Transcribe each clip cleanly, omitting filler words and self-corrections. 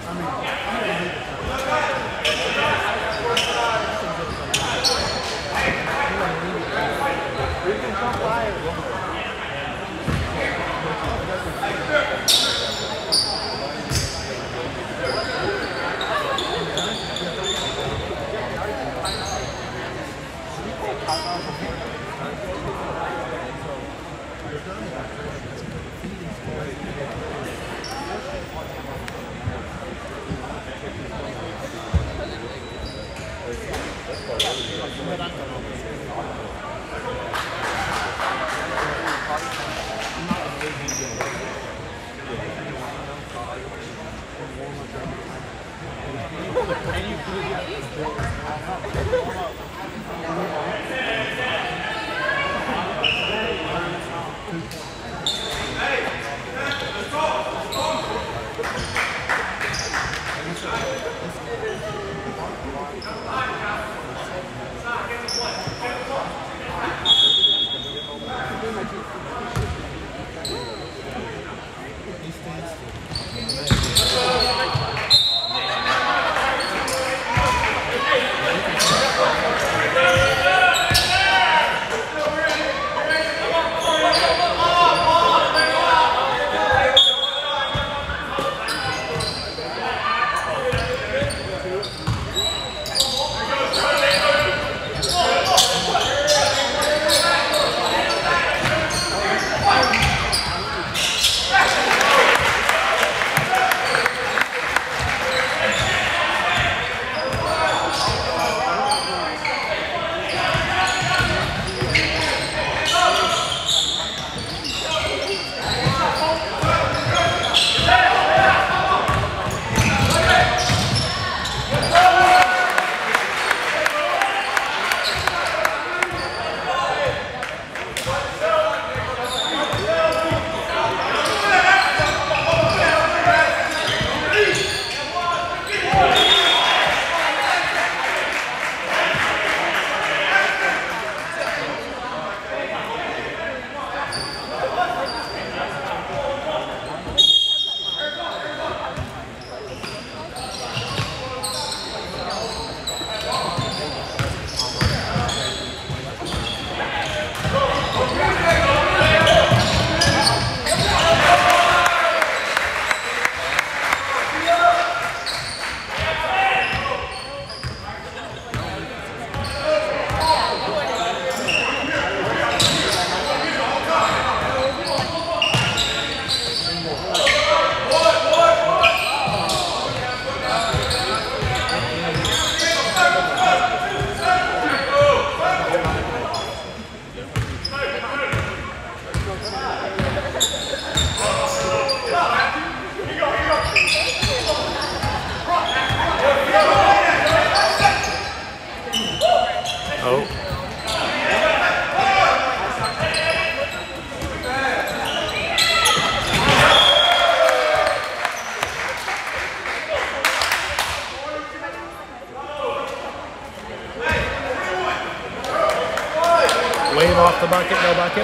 Wave off the bucket, no bucket?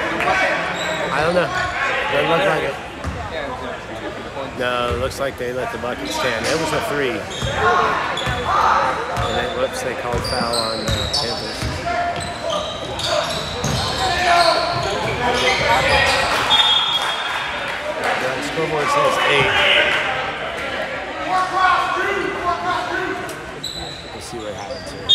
I don't know. Doesn't look like it. No, it looks like they let the bucket stand. It was a 3. And it looks they called foul on Panthers. The scoreboard says 8. We'll see what happens here.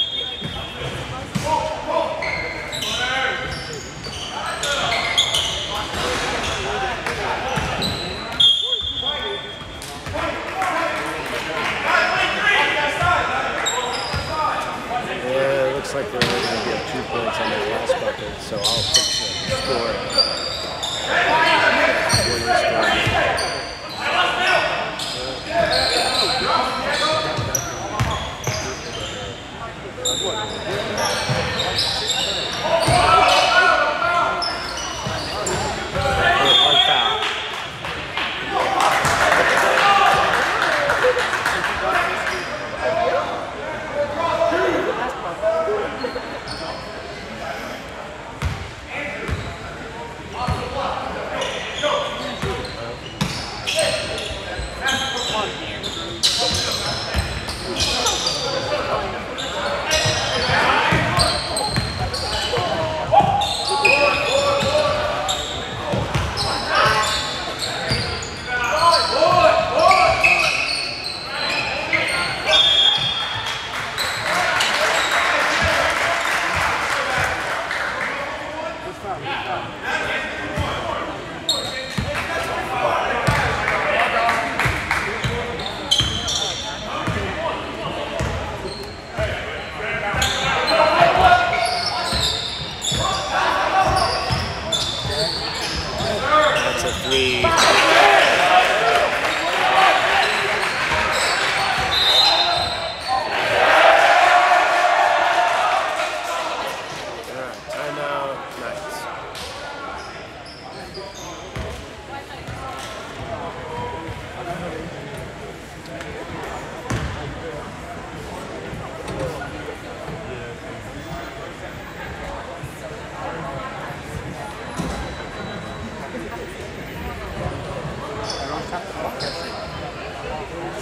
Looks like they're only going to give 2 points on that last bucket, so I'll fix the score. What is the score?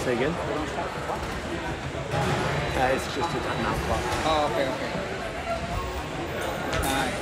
Say again? It's just a nap clock. Oh, okay, okay. Nice.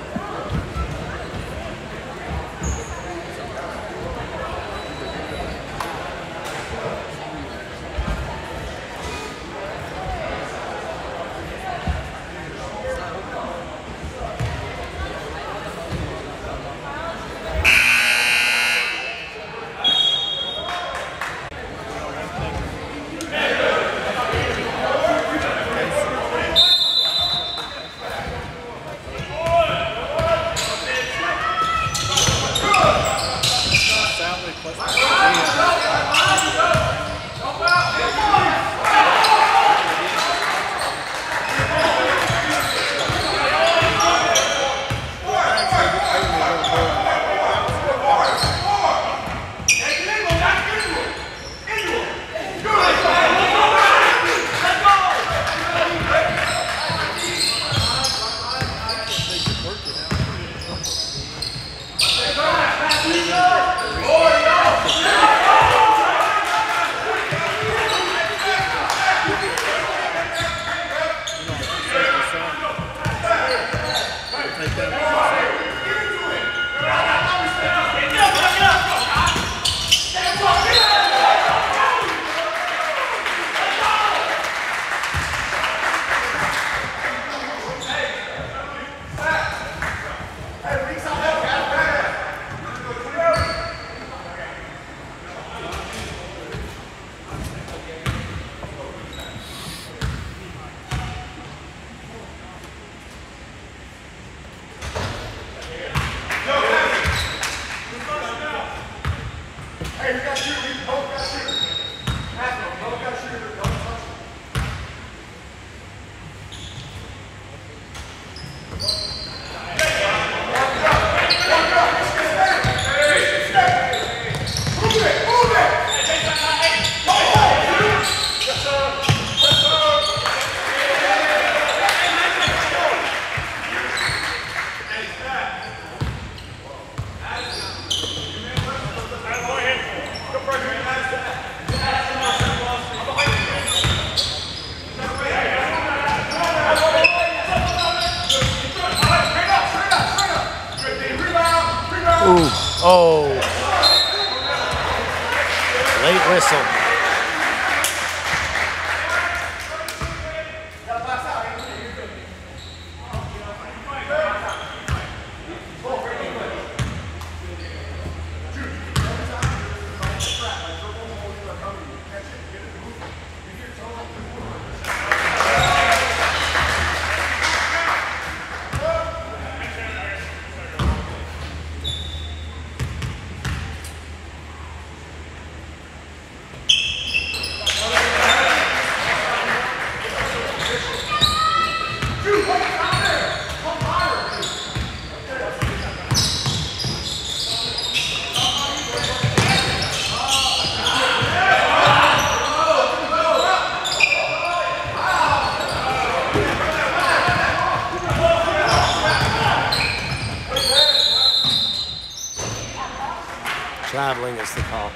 Ooh. Oh. Late whistle. Traveling is the call.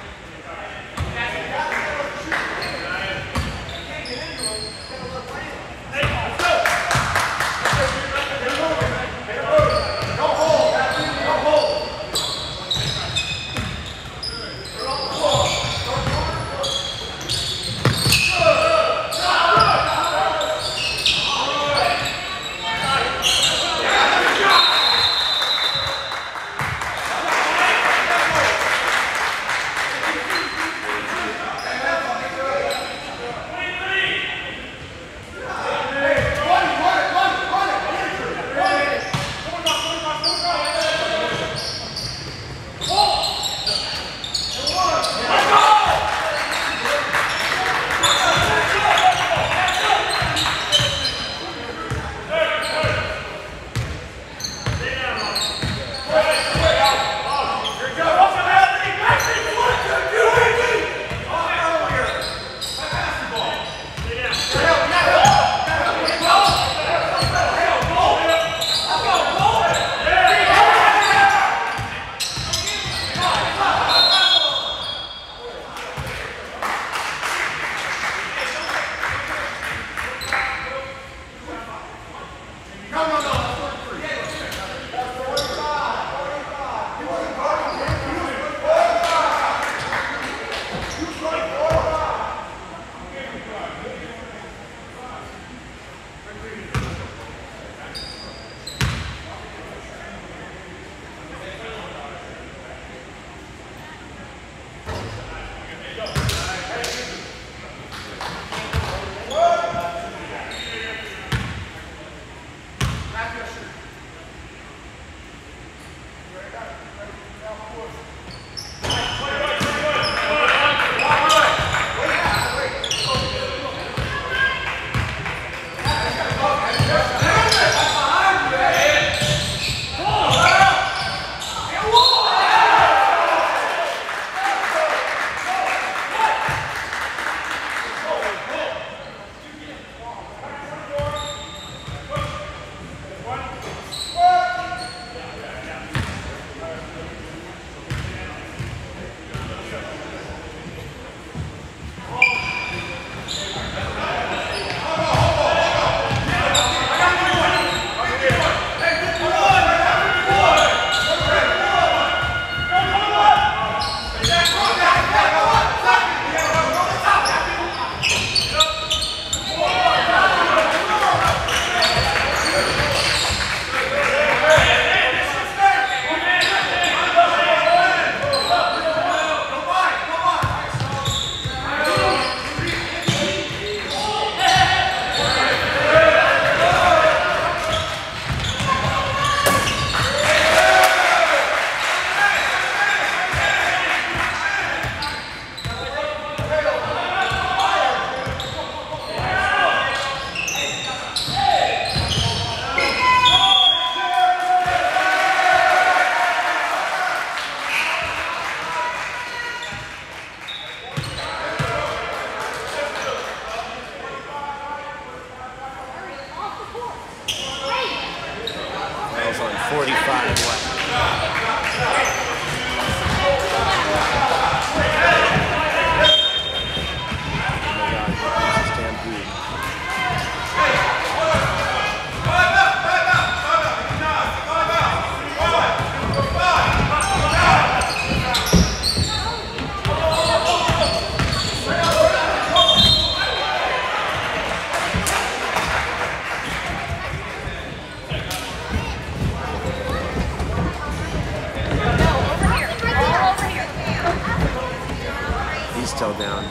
still down.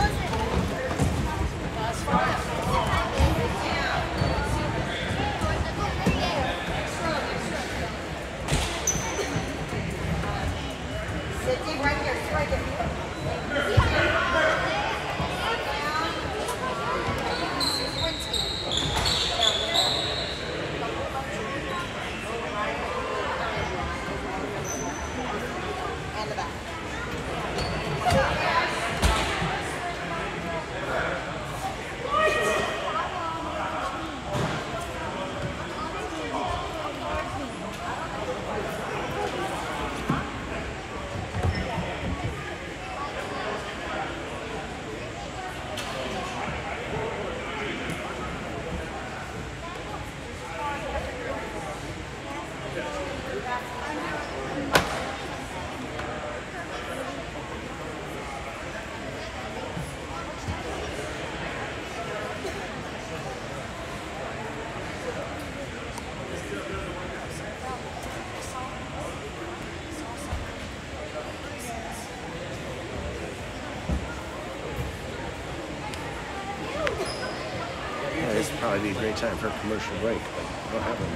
This would probably be a great time for a commercial break, but we don't have one.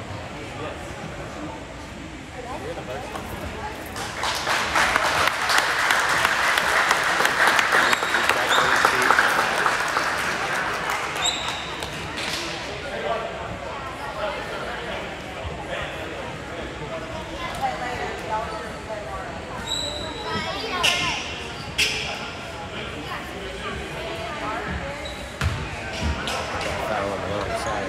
Foul on the wrong side.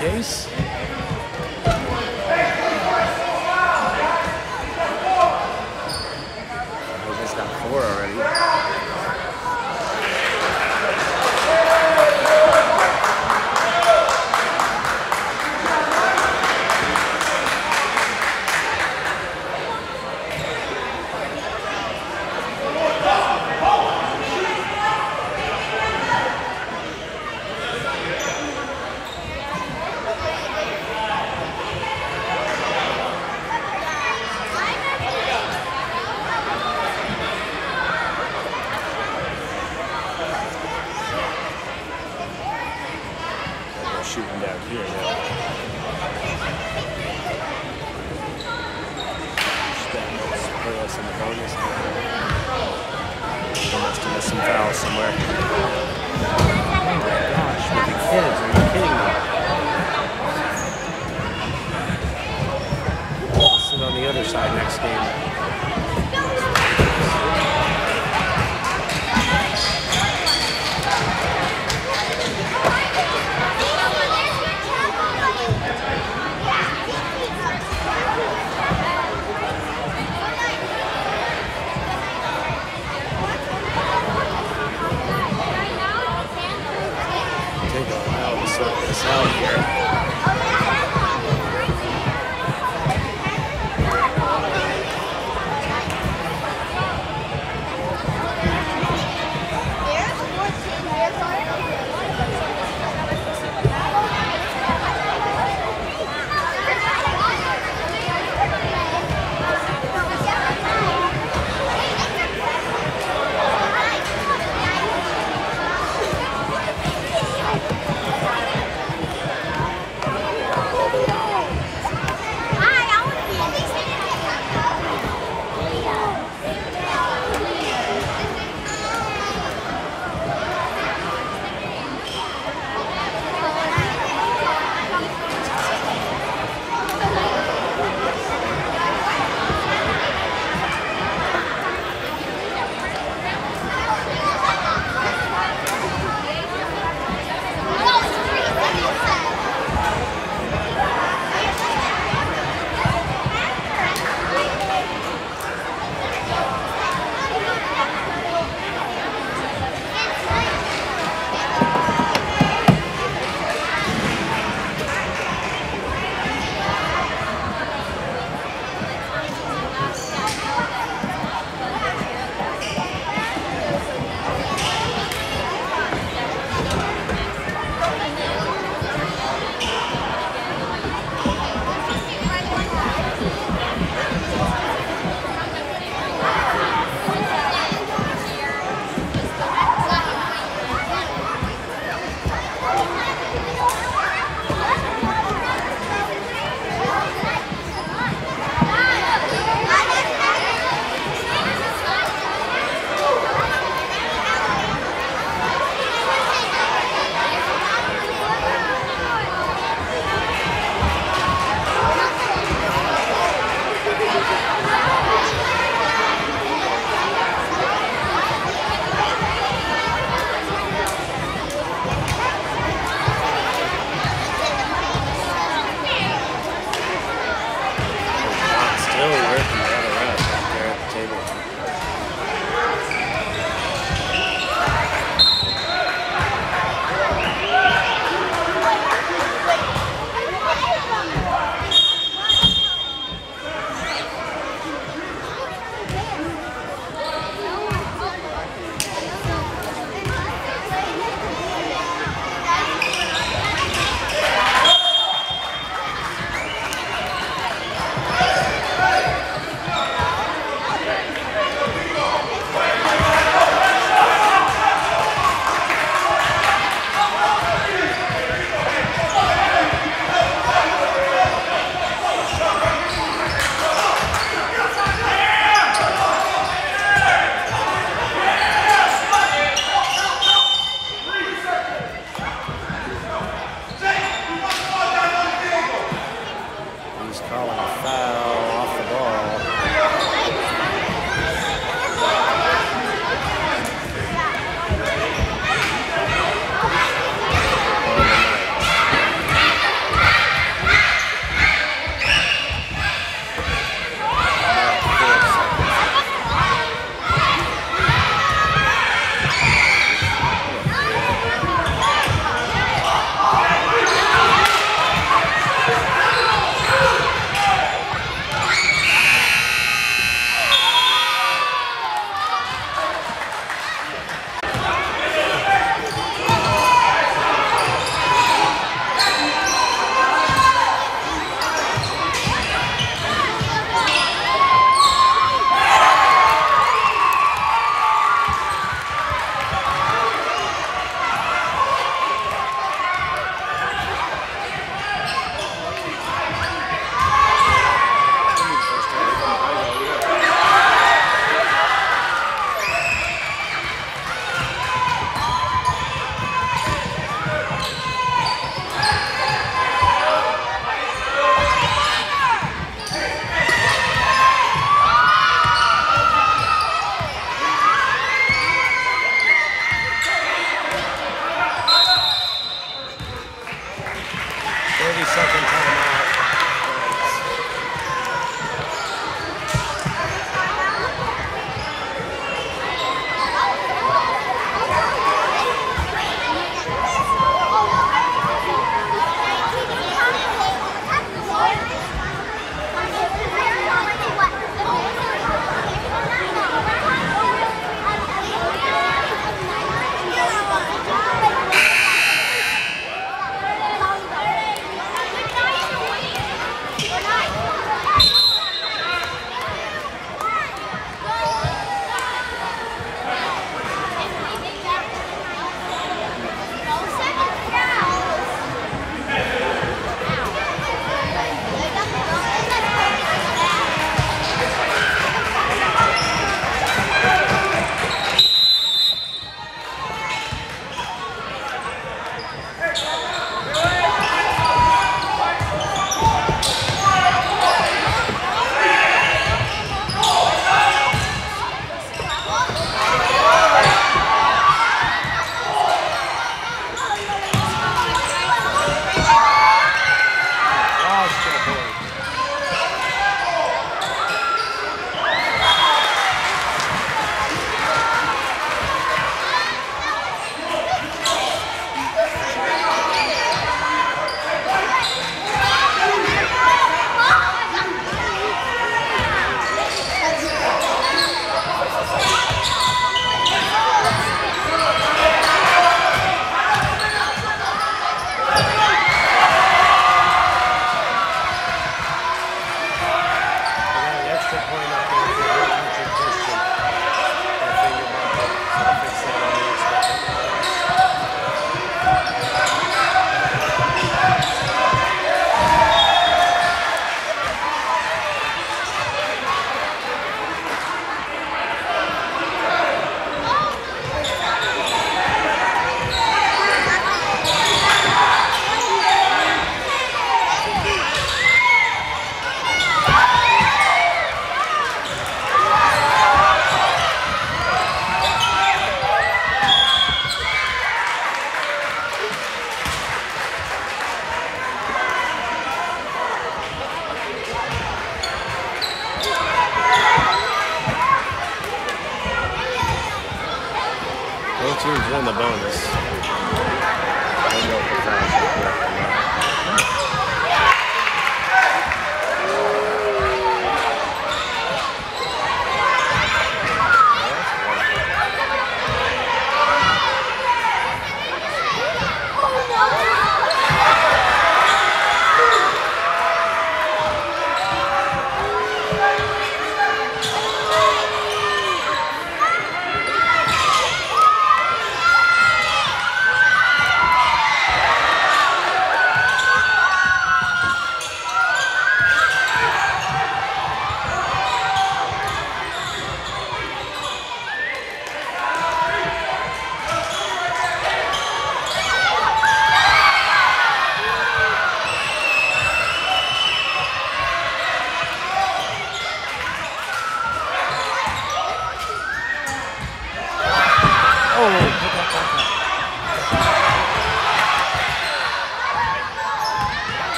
case. He's got 4 already. Shooting down here now. That must put us in the bonus. They must have missed some fouls somewhere. Oh my gosh, with the kids, are you kidding me? I'll sit on the other side next game. Take a while to sort this out here.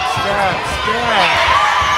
Step.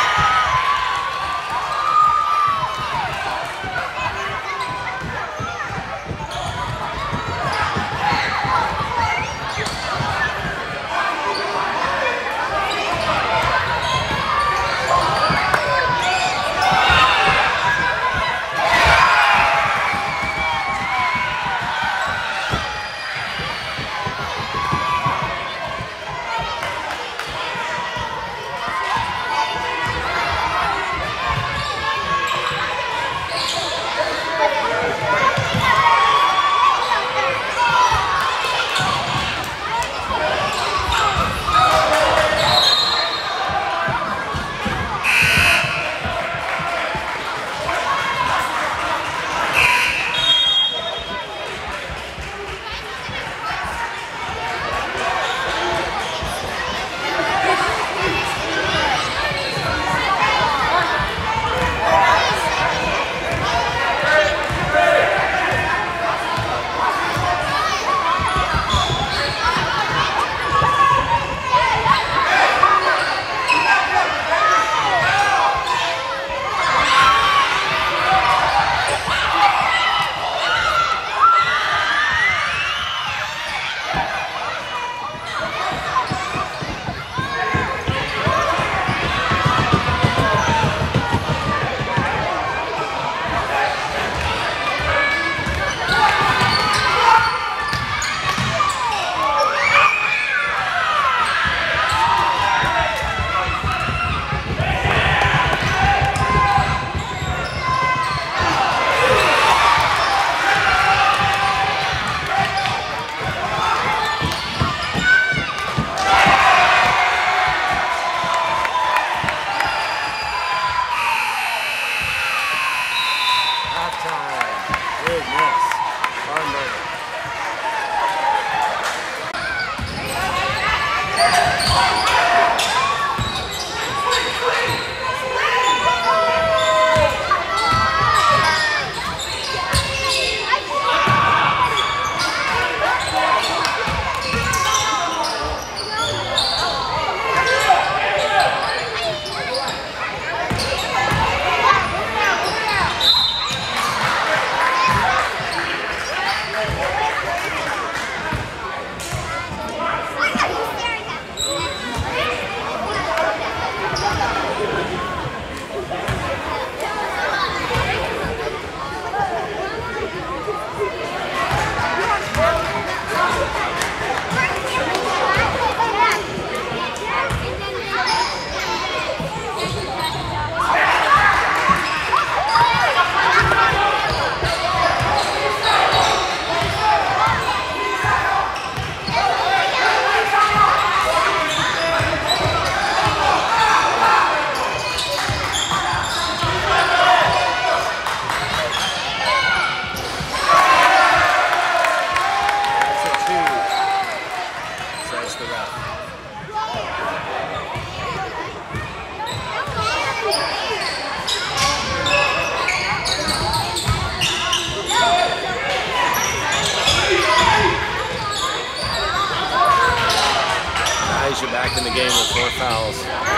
You're back in the game with 4 fouls.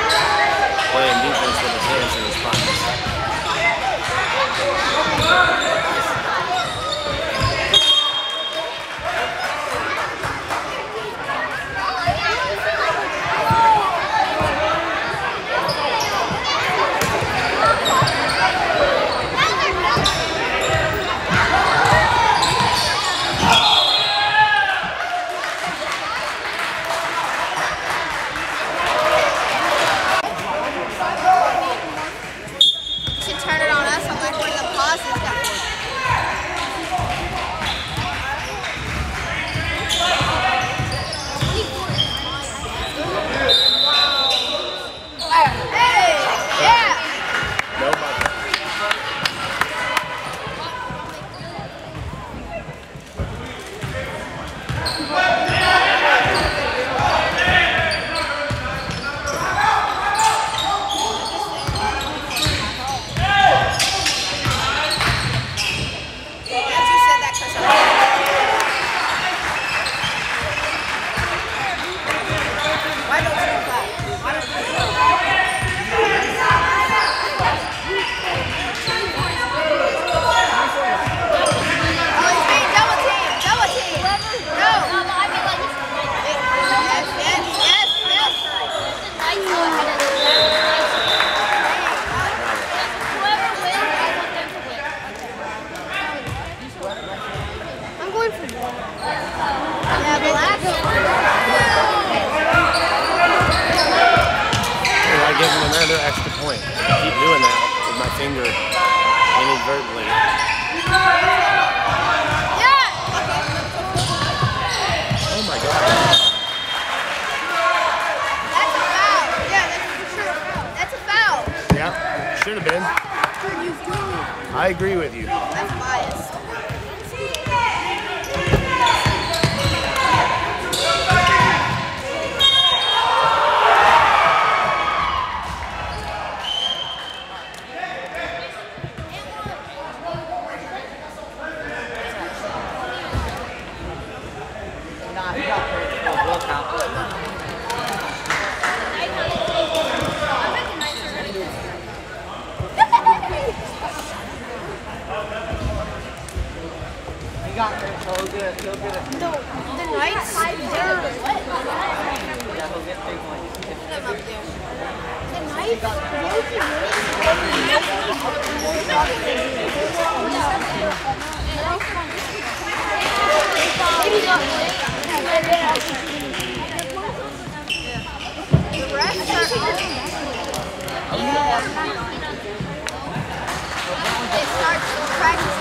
Playing defense with his hands in his pockets. finger inadvertently. Oh my God. That's a foul. Yeah, that's for sure a foul. That's a foul. Yeah, should have been. I agree with you. That's biased. No, the Knights, they're they start practice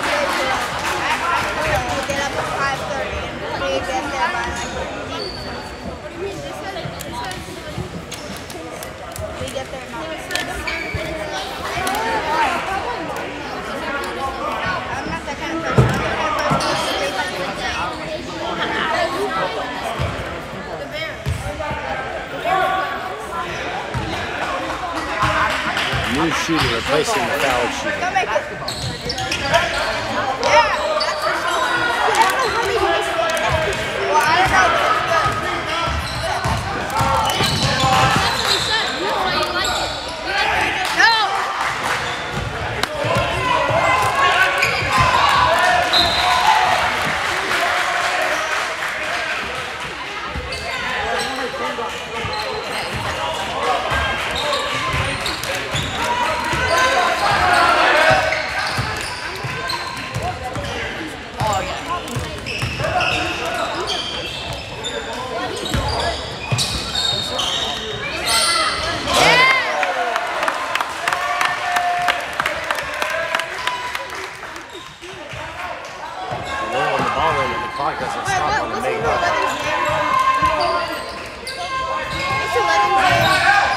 get up at 5:30 and they get there by like 8. We get there at 9. I'm not that kind of person. I'm the kind of person who stays up late night. The Bears. New shooter replacing the foul shooter. Go make it. Yeah, that's for sure. I don't know how many ways. Well, I don't know, but it's good. No! Clock doesn't Wait, stop on the what's main the line. 11's name? It's 11's name.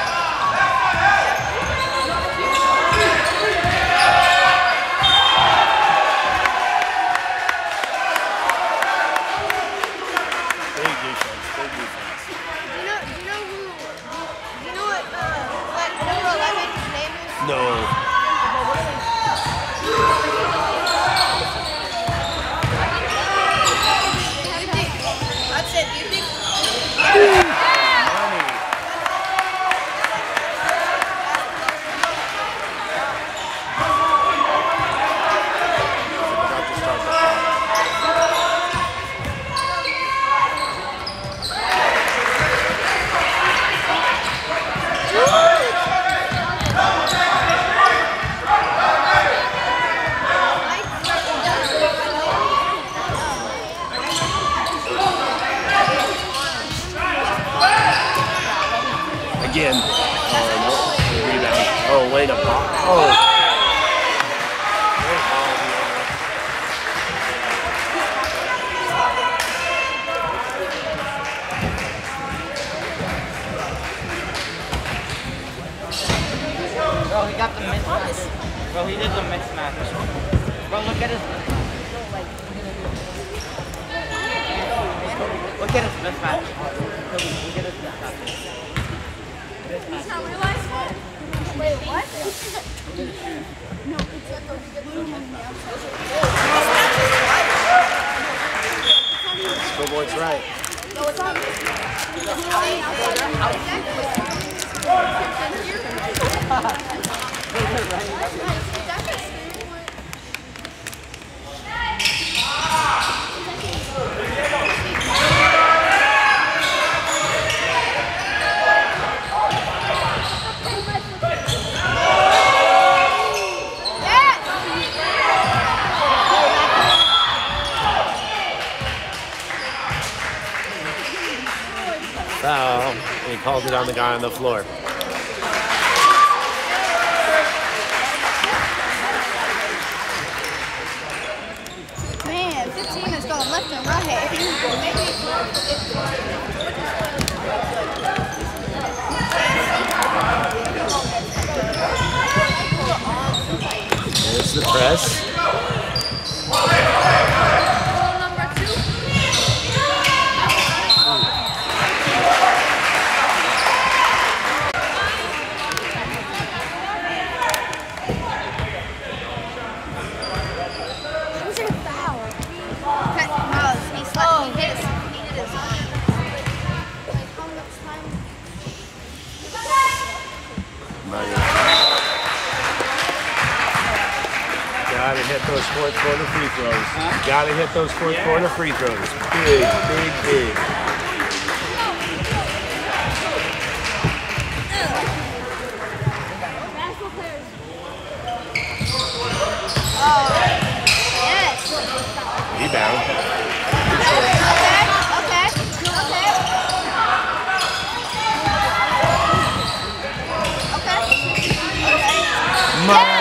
Big defense, big defense. Do you know what, like, number 11's name is? No. That's it. Do you think? Money. Forgot to start the clock. Again, rebound. Oh, way to block. Oh. Great ball, Deanna. Bro, he got the mismatch. Bro, he did the mismatch. Bro, look at his Look at his mismatch. Look at his mismatch. Wait, what? Scoreboard's right. No, it's on. Foul, and he called it on the guy on the floor. going left and right. There's the press. Gotta hit those fourth quarter free throws. Gotta hit those fourth quarter free throws. Big, big, big. Yes. Rebound. Money.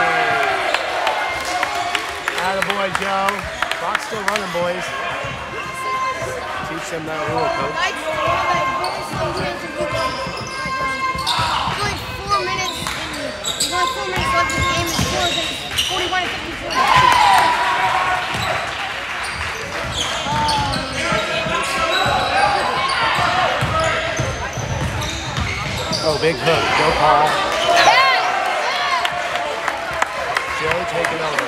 Attaboy, Joe. Clock's still running, boys. Teach them that rule, coach. There's only 4 minutes left in the game. The score is 41-54. Oh, big hook. No call. Joe taking over.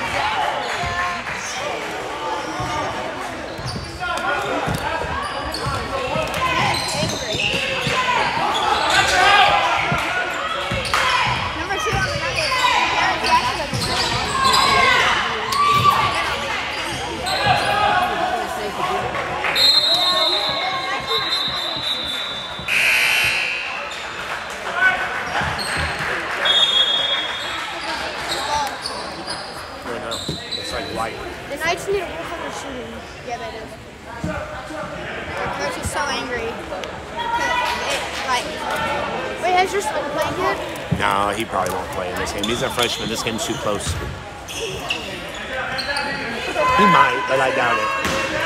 Number 2 on the Nuggets. It's like white. The Knights need to work on their shooting. Yeah, they do. Their coach is so angry. Wait, has your son played yet? No, he probably won't play in this game. He's a freshman. This game's too close. He might, but I doubt it.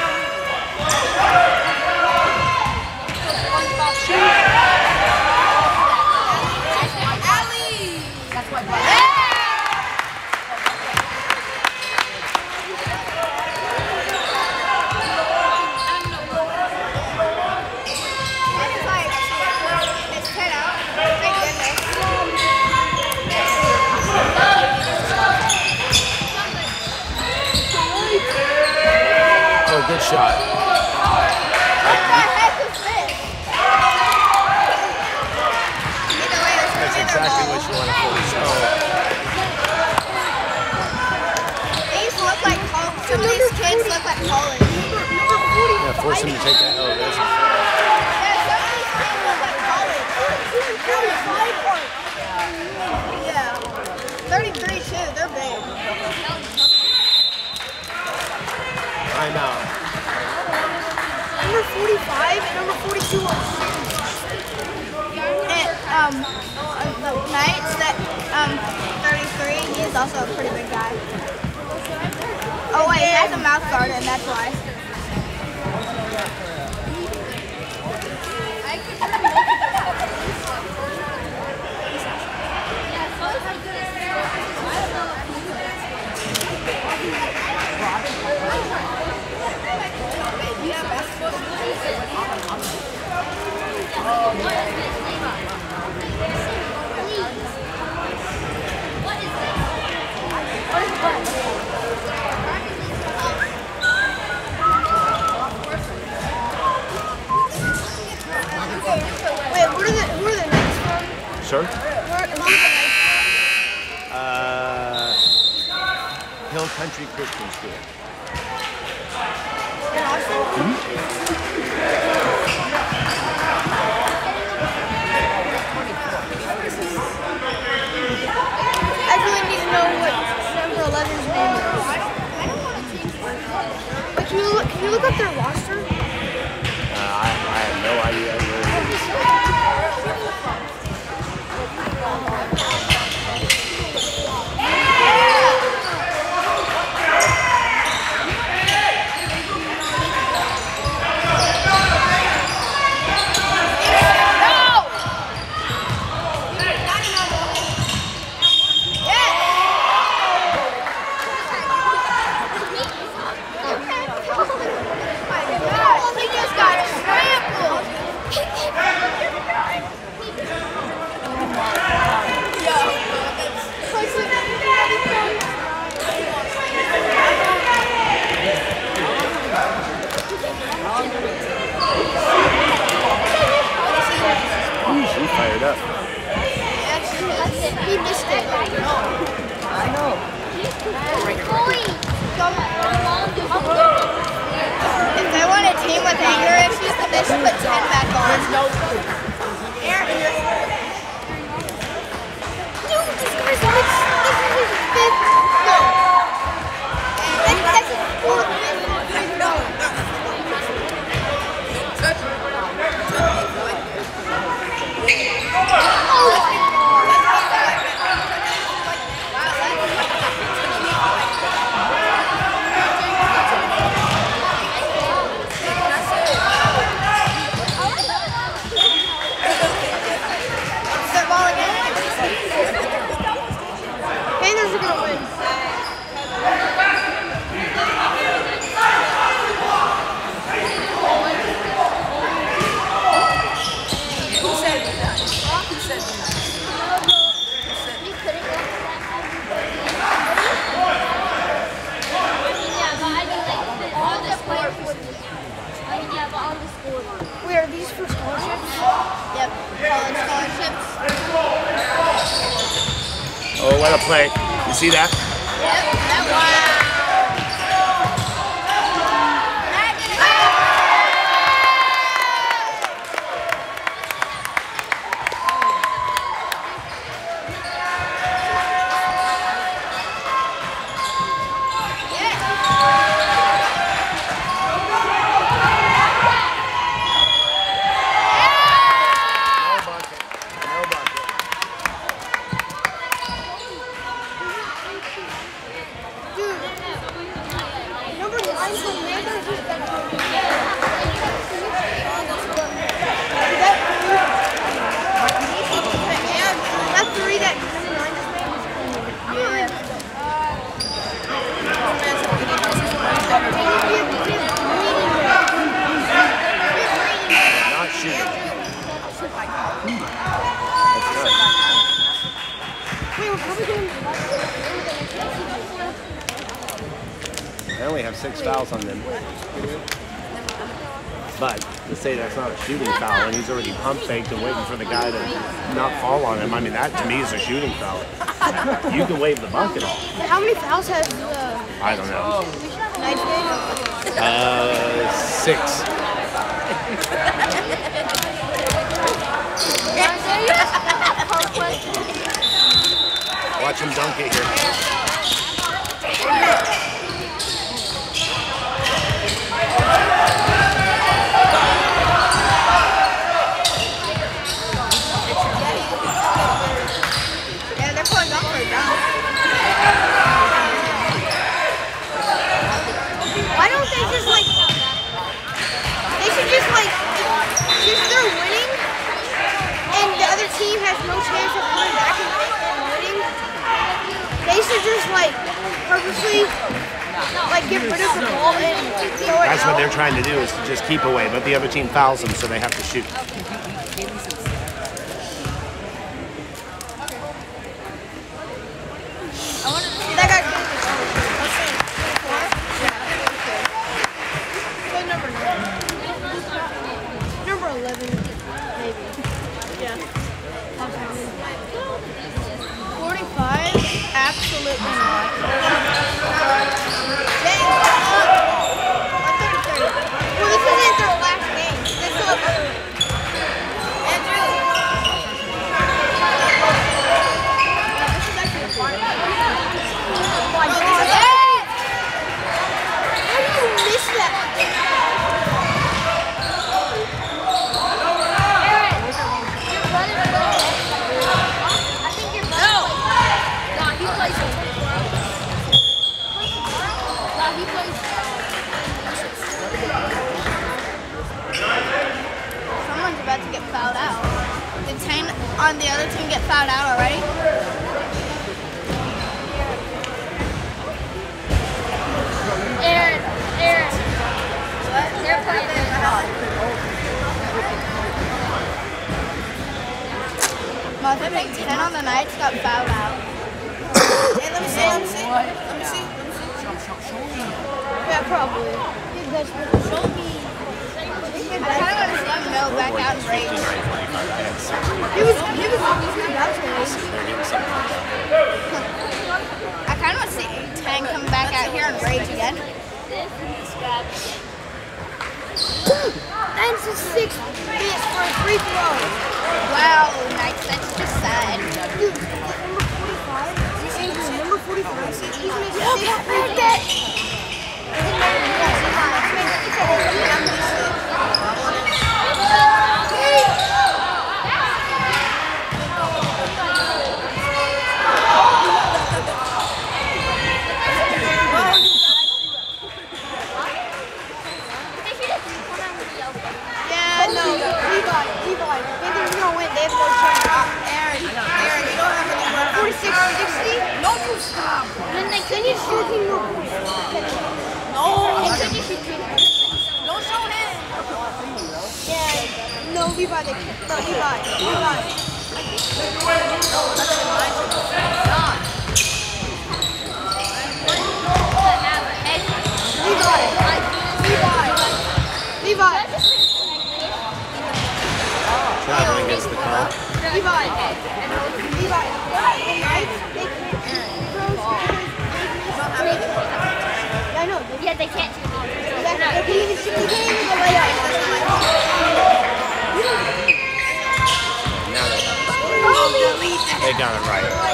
Oh, good shot. That's exactly what you want to force. These look like college. Some of these kids look like college. Yeah, force him to take that. Oh, there's a Yeah, some of these kids look like college. Yeah. 33 too. They're big. timeout. Number 45 and number 42 are and the Knights that 33, he's also a pretty big guy. Oh wait, he has a mouth guard and that's why. Wait, who are the Knights from? Sure. Who's the Knights Hill Country Christian School. in Austin? I really need to know what number 11's name is. But can you look up their roster? I have no idea where it is. they should put 10 back on. Dude, this guy's this is his 5th goal. And that's his 4th goal. Panthers are gonna win. Wait, are these for scholarships? Yep, college scholarships. Oh, what a play. You see that? Yep, that wow. They only have 6 fouls on them. But to say that's not a shooting foul, and he's already pump faked and waiting for the guy to not fall on him, I mean, that to me is a shooting foul. You can wave the bucket off. How many fouls has I don't know. Knights made? 6. Watch him dunk it here. Yeah, they're pulling up for a dunk. Why don't they just like? They should just like, if they're winning and the other team has no chance of coming back and winning, they should just like purposely like get rid of the ball and throw it That's out. what they're trying to do, is to just keep away, but the other team fouls them, so they have to shoot. That guy. Number 11, maybe. Yeah. 45? Absolutely not. Dang, or 30. Well, this isn't their last game. This is Andrew. This is actually fun. Oh my God. How do you miss that? Someone's about to get fouled out. Did 10 on the other team get fouled out already? Aaron. What? They're playing in the house. I think 10 on the Knights got fouled out. Hey, let me see. Yeah, probably. Show me. I kind of want to see him go back out and rage. He was about to rage. I kind of want to see Tang come back out here and rage again. And it's 6 minutes for a free throw. Wow, nice. That's just sad. Dude, number 45. He's made 6 free Aaron, you don't have any more. 46, 60? No, you stop. Then you 14 more points. No. Don't show him. Yeah, no, Levi, Levi. Traveling against the car. Levi. I know. Yeah, they can't do They can even shoot the game in the layup. Now they got it right.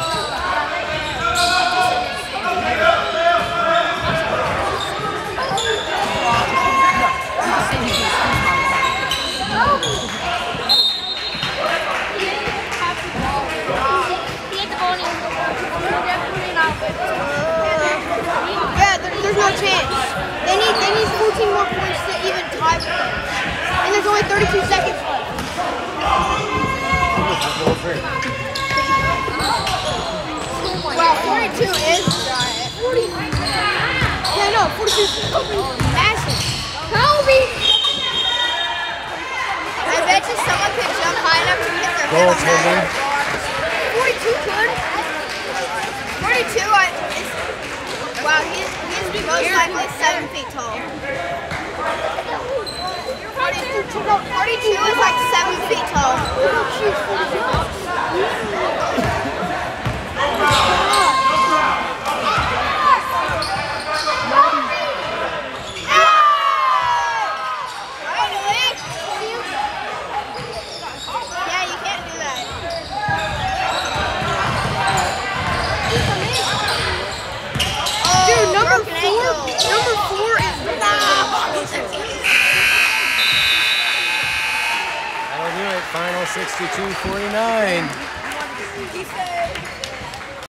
Yeah, there's no chance. They need 14 more points to even tie with them. And there's only 32 seconds left. Wow, 42 is giant. 40. Yeah, no, 42 is massive. Kobe! I bet you someone could jump high enough to hit their Goal, head on Timmy. that. 42 could. 42, wow, he's most likely 7 feet tall. 42 is like 7 feet tall. Yeah, you can't do that. Dude, number broken ankle. 4 is That'll do it. Final 62-49.